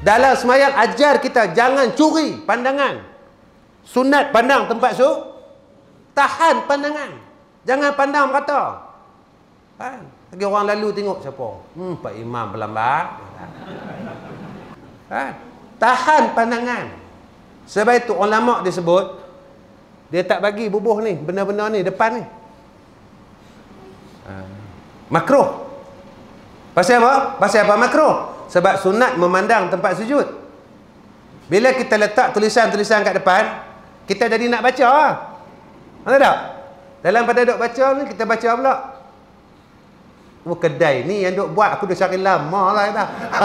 Dalam semayang ajar kita jangan curi pandangan. Sunat pandang tempat su. Tahan pandangan. Jangan pandang merata. Kan? Lagi orang lalu tengok siapa? Pak Imam berlambat. Kan? Tahan pandangan. Sebab itu ulama disebut dia tak bagi bubuh ni, benda-benda ni depan ni. Makruh. Pasal apa? Pasal apa makruh? Sebab sunat memandang tempat sujud. Bila kita letak tulisan-tulisan kat depan, kita jadi nak baca lah. Mana tak? Dalam pada duk baca ni, kita baca pula. Oh, kedai ni yang duk buat, aku dah cari lama lah kata.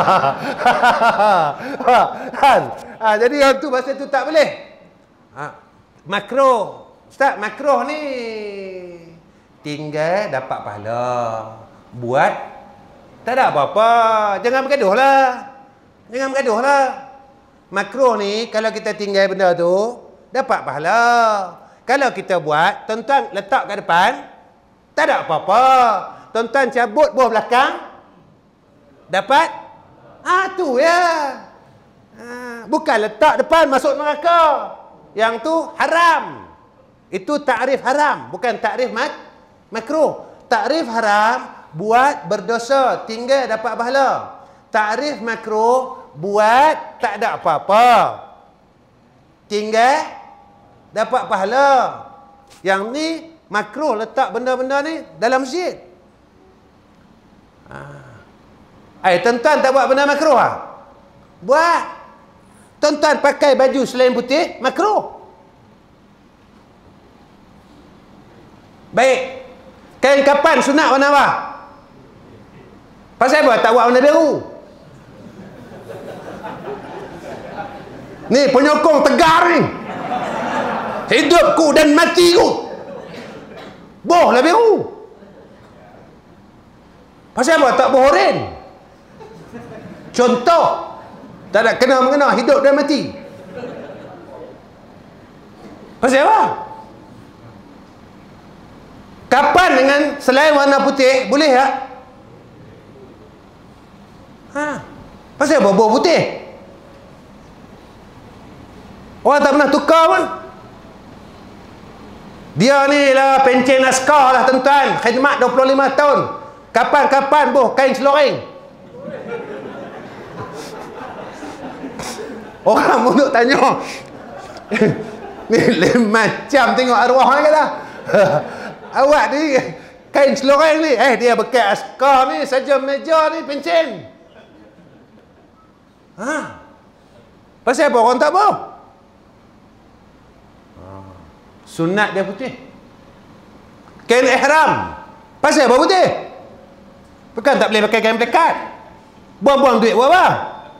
Kan? Jadi yang tu pasal tu tak boleh. Makruh. Ustaz, makruh ni tinggal dapat pahala. Buat tak ada apa-apa. Jangan bergaduh lah. Jangan bergaduh lah. Makruh ni kalau kita tinggal benda tu dapat pahala. Kalau kita buat, tuan-tuan letak kat depan, tak ada apa-apa. Tuan-tuan cabut buah belakang, dapat tu ya. Bukan letak depan masuk neraka. Yang tu haram. Itu takrif haram, bukan takrif makruh. Takrif haram buat berdosa, tinggal dapat pahala. Takrif makruh buat tak ada apa-apa, tinggal dapat pahala. Yang ni makruh letak benda-benda ni dalam masjid. Tuan-tuan tak buat benda makruh Buat. Tuan-tuan pakai baju selain putih, makruh. Baik. Kain kapan sunat warna apa? Pasal apa tak buat warna biru? Ni penyokong tegar ni. Hidupku dan matiku. Boh lah biru. Pasal apa tak boh oren? Contoh. Tak ada kena-mengena hidup dan mati. Pasal apa? Kapan dengan selain warna putih boleh tak? Pasal apa boh putih? Orang tak pernah tukar pun. Dia ni lah pencen askar lah tuan-tuan. Khidmat 25 tahun. Kapan-kapan boh kain seloreng. Orang pun duk tanya. Ni macam tengok arwah ni kata. Awak ni kain seloreng ni. Dia bekas askar ni. Saja meja ni pencen. Pasal apa orang tak boh? Sunat dia putih. Kain ihram. Pasal apa putih? Bukan tak boleh pakai kain plekat. Buang-buang duit buat apa?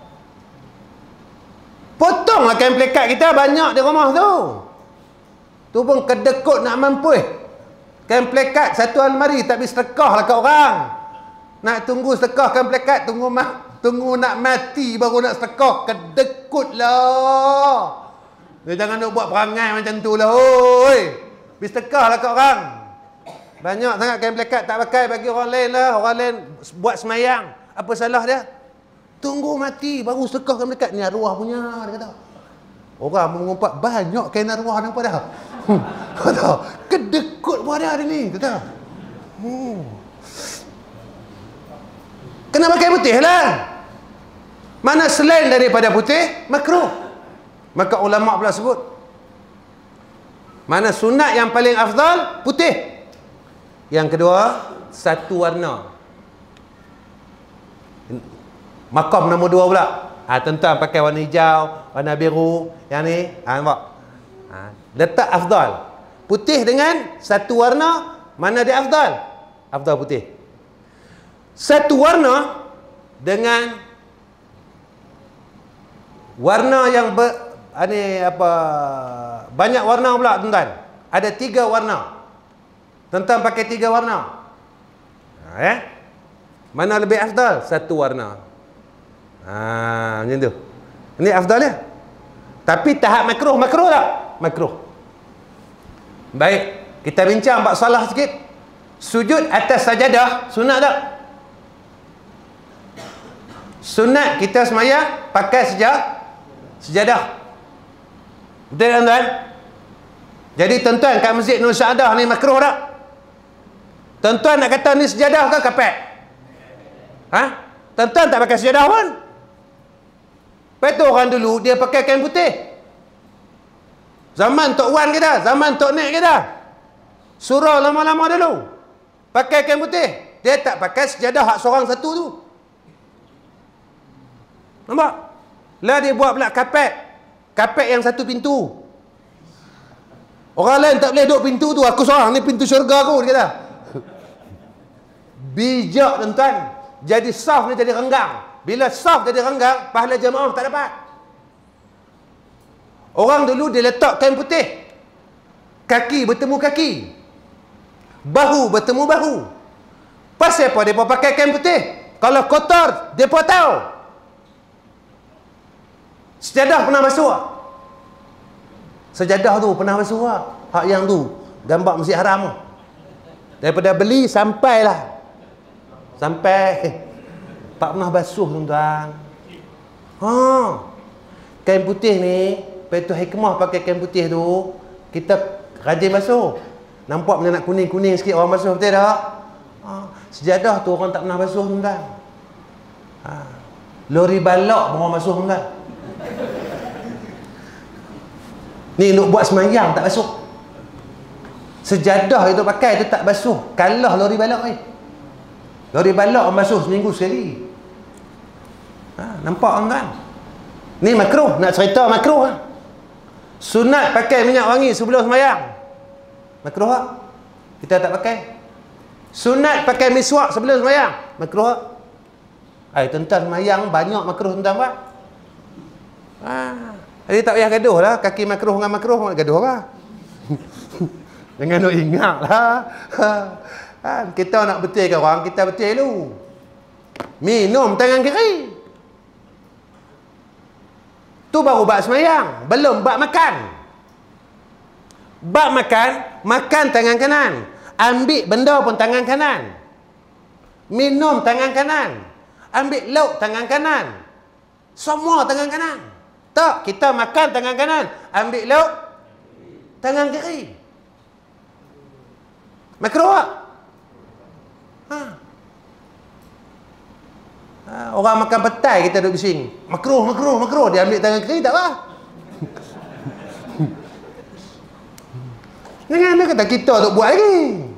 Potonglah kain plekat kita banyak di rumah tu. Tu pun kedekut nak mampu. Kain plekat satu almari tak boleh sedekah lah kat orang. Nak tunggu sedekah kain plekat, tunggu nak mati baru nak sedekah. Kedekut lah. Dia jangan nak buat perangai macam tu lah. Oi. Pergi sedekah lah kat orang. Banyak sangat kain plekat tak pakai bagi orang lain lah. Orang lain buat semayang. Apa salah dia? Tunggu mati baru sedekah kain plekat. Ni arwah punya, dia kata. Orang mengumpat banyak kain arwah ni apa dah. Kata, kedekut pun ada ni. Kata. Kena pakai putih lah. Mana selain daripada putih, makruh. Maka ulama' pula sebut, mana sunat yang paling afdal? Putih. Yang kedua, satu warna. Makam nombor 2 pula. Tuan-tuan pakai warna hijau, warna biru. Yang ni, nampak? Letak afdal. Putih dengan satu warna, mana dia afdal? Afdal putih. Satu warna dengan warna yang banyak warna pula tuan-tuan. Ada 3 warna. Tuan-tuan pakai 3 warna. Mana lebih afdal? Satu warna. Macam tu. Ini afdal dia. Tapi tahap makruh tak? Makruh. Baik, kita bincang bab salah sikit. Sujud atas sajadah sunat tak? Sunat kita semayang pakai sejadah. Betul tak tuan? Jadi tuan-tuan kat Masjid Nur Syahadah ni makruh tak? Tuan-tuan nak kata ni sejadah ke kapet? Ha? Tuan-tuan tak pakai sejadah pun. Lepas tu orang dulu dia pakai kain putih. Zaman Tok Wan kita, zaman Tok Nek kita. Surau lama-lama dulu pakai kain putih. Dia tak pakai sejadah hak seorang satu tu. Nampak? Lah dia buat pula kapet. Kapet yang satu pintu. Orang lain tak boleh duduk pintu tu. Aku seorang ni pintu syurga aku, dia kata. Bijak tuan-tuan. Jadi saf ni jadi renggang. Bila saf jadi renggang, pahala jemaah tak dapat. Orang dulu dia letak kain putih. Kaki bertemu kaki. Bahu bertemu bahu. Pasal apa dia pakai kain putih? Kalau kotor, dia pun tahu. Sejadah pernah basuh. Sejadah tu pernah basuh. Hak yang tu gambar Masjid Haram tu. Daripada beli sampailah. Sampai tak pernah basuh tuan-tuan. Kain putih ni, lepas tu hikmah pakai kain putih tu, kita rajin basuh. Nampak macam nak kuning-kuning sikit orang basuh, betul tak? Sejadah tu orang tak pernah basuh tuan-tuan. Lori balok pun orang basuh tuan-tuan. Ni nak buat semayang tak basuh. Sejadah itu pakai tu tak basuh. Kalah lori balok ni. Lori balok orang basuh seminggu sekali. Nampak tuan-tuan? Ni makruh, nak cerita makruh. Sunat pakai minyak wangi sebelum semayang. Makruh tak? Kita tak pakai. Sunat pakai miswak sebelum semayang. Makruh tak? Tuan-tuan semayang banyak makruh tuan-tuan pak. Jadi tak payah gaduh lah. Kaki makruh dengan makruh nak gaduh apa? Jangan nak ingat lah. Kita nak betulkan orang, kita betul dulu. Minum tangan kiri. Tu baru bab semayang. Belum bab makan. Bab makan, makan tangan kanan. Ambil benda pun tangan kanan. Minum tangan kanan. Ambil lauk tangan kanan. Semua tangan kanan. Tak, kita makan tangan kanan. Ambil lauk tangan kiri. Makruh tak? Orang makan petai kita duduk bising. Makruh, makruh, makruh. Dia ambil tangan kiri tak apa. Jangan dia kata kita duk buat lagi.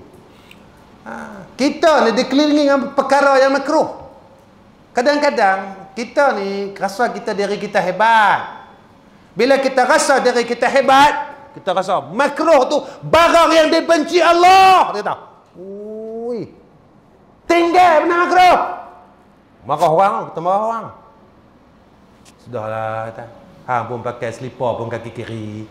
Kita ni dikelilingi dengan perkara yang makruh. Kadang-kadang kita ni rasa diri kita hebat. Bila kita rasa diri kita hebat, kita rasa makruh tu barang yang dibenci Allah. Dia tahu. Ui. Tinggal benar makruh. Marah orang, kita marah orang. Sudahlah kata. Hang pun pakai selipar pun kaki kiri.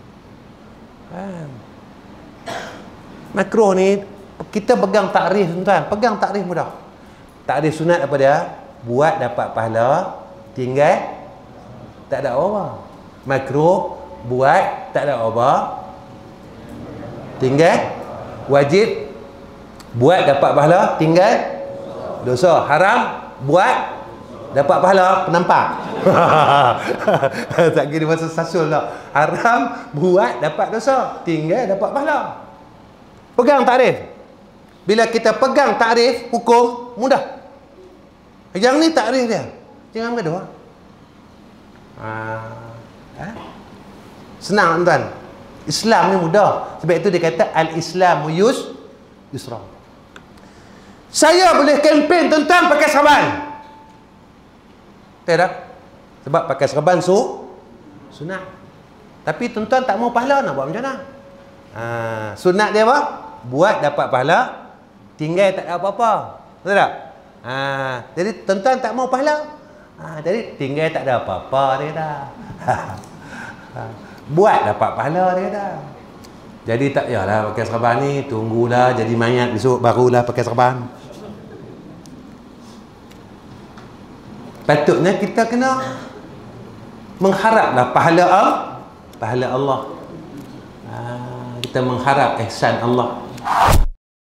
Makruh ni kita pegang takrif tuan-tuan. Pegang takrif mudah. Takrif sunat apa dia? Buat dapat pahala, tinggal tak ada apa. Makruh buat tak ada apa. Tinggal wajib buat dapat pahala, tinggal dosa. Haram buat dapat pahala, penampak. Tak kira masa sasul tak. Haram buat dapat dosa, tinggal dapat pahala. Pegang takrif. Bila kita pegang takrif hukum, mudah. Yang ni takrif dia. Jangan bergaduh. Senang tuan. Islam ni mudah. Sebab itu dia kata al-Islamu yusra. Saya boleh kempen tuan-tuan pakai serban. Tak? Sebab pakai serban sunat. Tapi tuan-tuan tak mau pahala, nak buat macam mana? Sunat dia apa? Buat dapat pahala, tinggal tak ada apa-apa. Betul tak? Jadi tuan-tuan tak mau pahala. Jadi tinggal tak ada apa-apa dia dah. Buat dapat pahala dia dah. Jadi tak payahlah pakai serban ni, tunggulah jadi mayat besok barulah pakai serban. Patutnya kita kena mengharaplah pahala Allah. Kita mengharap ihsan Allah.